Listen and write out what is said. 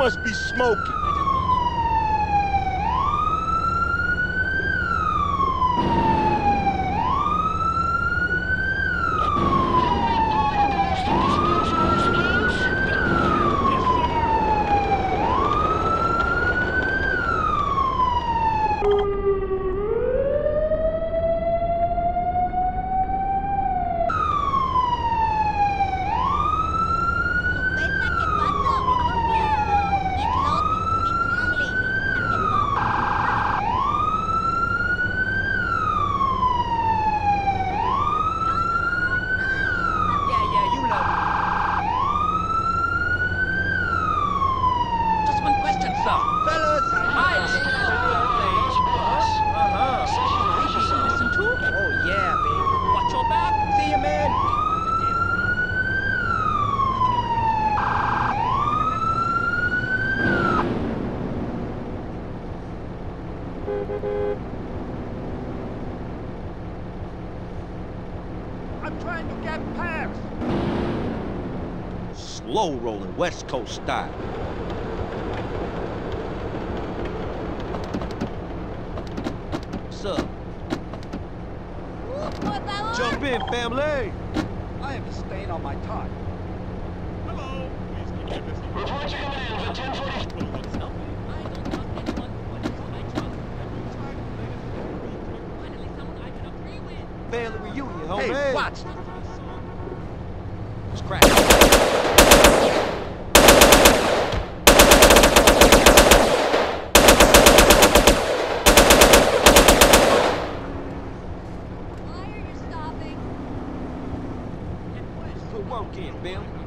must be smoking. Slow rolling West Coast style. What's up? Jump in, family! I have a stain on my tie. Hello. Please keep your distance. Report your command at 1040. Family reunion, homie. Hey, watch! It's crack. Good work in, Bill.